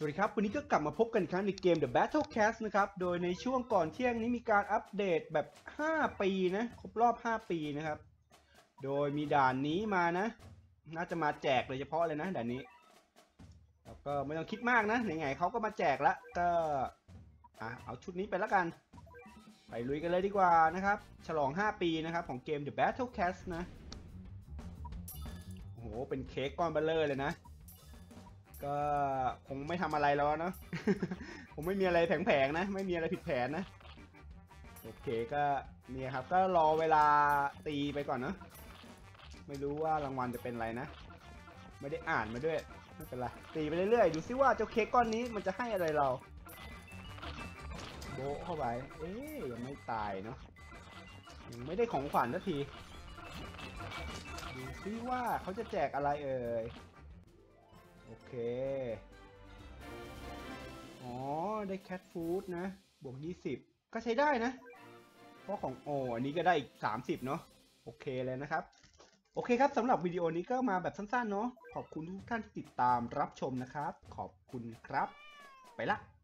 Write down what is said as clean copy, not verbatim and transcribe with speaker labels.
Speaker 1: สวัสดีครับวันนี้ก็กลับมาพบกันอีกครั้งในเกม The Battlecast นะครับโดยในช่วงก่อนเที่ยงนี้มีการอัปเดตแบบ5ปีนะครบรอบ5ปีนะครับโดยมีด่านนี้มานะน่าจะมาแจกโดยเฉพาะเลยนะด่านนี้แล้วก็ไม่ต้องคิดมากนะไหนๆเขาก็มาแจกแล้วก็เอาชุดนี้ไปแล้วกันไปลุยกันเลยดีกว่านะครับฉลอง5ปีนะครับของเกม The Battlecast นะโอ้โหเป็นเค้กก้อนเบลเลอร์เลยนะก็คงไม่ทำอะไรแล้วเนาะ คงไม่มีอะไรแผลงๆนะไม่มีอะไรผิดแผนนะโอเคก็เนี่ยครับก็รอเวลาตีไปก่อนเนาะไม่รู้ว่ารางวัลจะเป็นอะไรนะไม่ได้อ่านมาด้วยไม่เป็นไรตีไปเรื่อยๆดูซิว่าเจ้าเค้กก้อนนี้มันจะให้อะไรเราโบะเข้าไปยังไม่ตายเนาะยังไม่ได้ของขวัญสักทีดูซิว่าเขาจะแจกอะไรเอ่ยโอเคอ๋อได้แคทฟู้ดนะบวก20ก็ใช้ได้นะเพราะของอันนี้ก็ได้อีก30เนาะโอเคเลยนะครับโอเคครับสำหรับวิดีโอนี้ก็มาแบบสั้นๆเนาะขอบคุณทุกท่านที่ติดตามรับชมนะครับขอบคุณครับไปละ